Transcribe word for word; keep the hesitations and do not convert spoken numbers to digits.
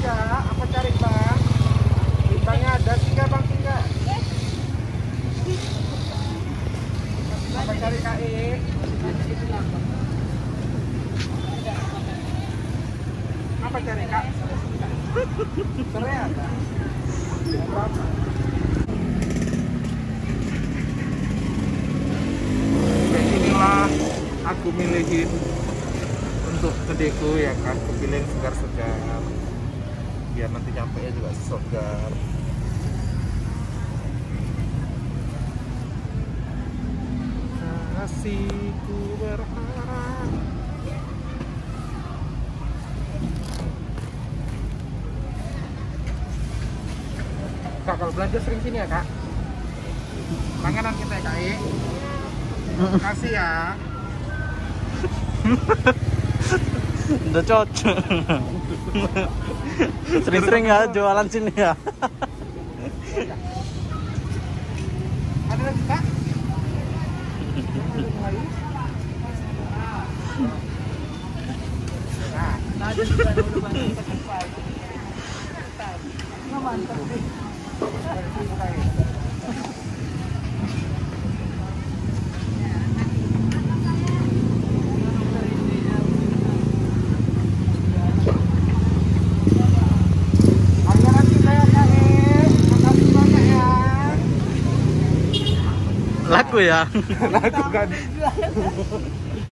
tiga, apa cari bang? Bangnya ada tiga bang tiga. Apa cari K I? Apa cari Kak? Serai ada. Berapa? Kayak inilah aku milihin untuk kedeku ya kan, kepilih yang segar-segar biar nanti nyampe nya juga segar. Kasihku berharap. Kak, kalau belanja sering sini ya kak? Langganan kita ya kak. Makasih ya. Udah cocok. Sering-sering ya jualan sini ya. Ada lagi kak? Nah, ada juga dulu bang. Mantap sih. Laku ya. Laku kan.